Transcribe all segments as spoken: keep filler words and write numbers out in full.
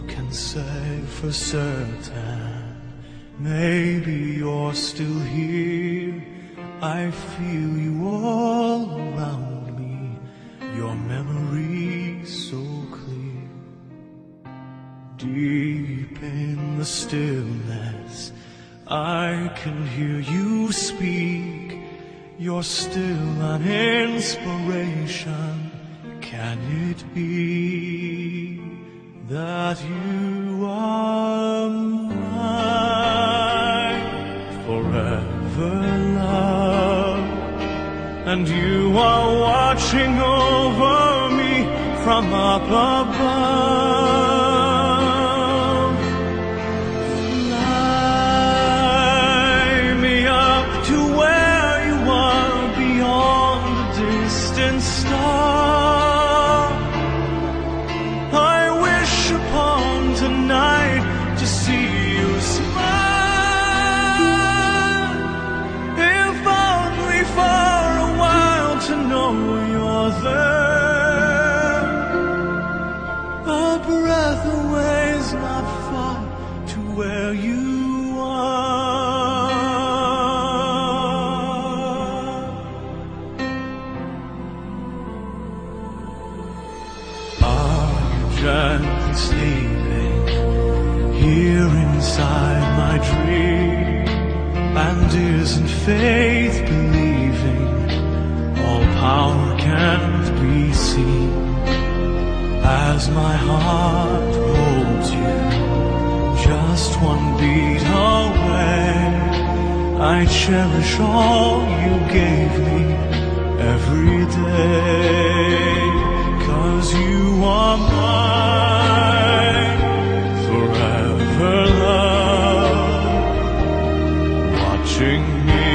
can say for certain? Maybe you're still here. I feel you all around me, your memory so clear. Deep in the stillness, I can hear you speak. You're still an inspiration. Can it be that you are mine forever, love? And you are watching over me from up above. Fly me up to where you are, beyond the distant star. I wish upon tonight to see you smile, if only for a while to know you're there. A breath away is not far to where you are. Gently sleeping here inside my dream, and isn't faith believing all power can't be seen? As my heart holds you just one beat away, I cherish all you gave me every day. 'Cause you are mine forever, love, watching me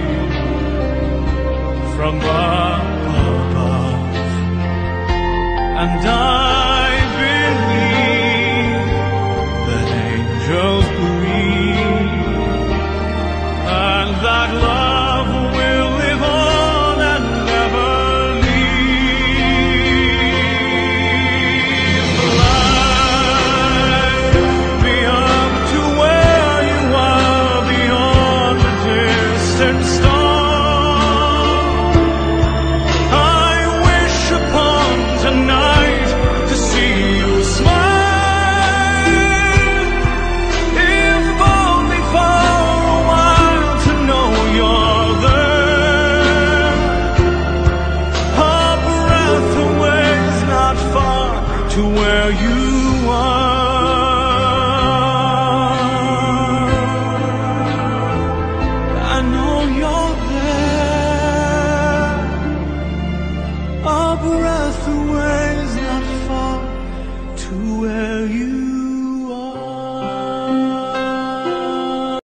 from up above. And I believe that angels breathe, and that love will live on and never to where you are.